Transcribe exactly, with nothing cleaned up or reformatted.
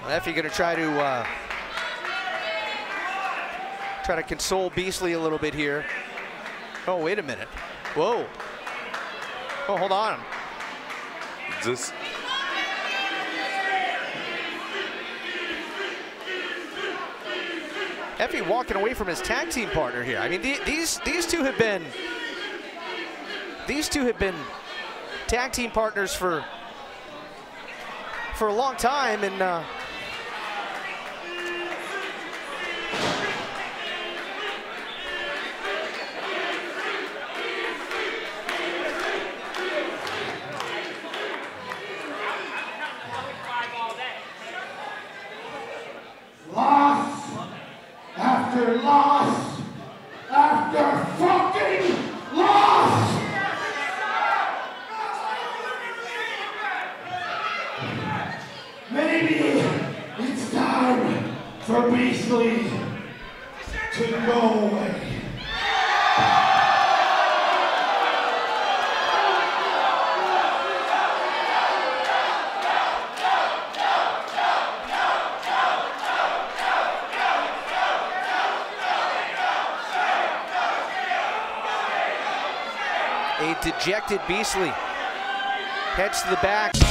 Effie going to try to uh, try to console Beasley a little bit here. Oh, wait a minute. Whoa. Oh, hold on. This. Effie walking away from his tag team partner here. I mean, the, these these two have been these two have been tag team partners for for a long time, and uh, loss after loss after fucking loss. Maybe it's time for Beasley to go away. A dejected Beasley heads to the back.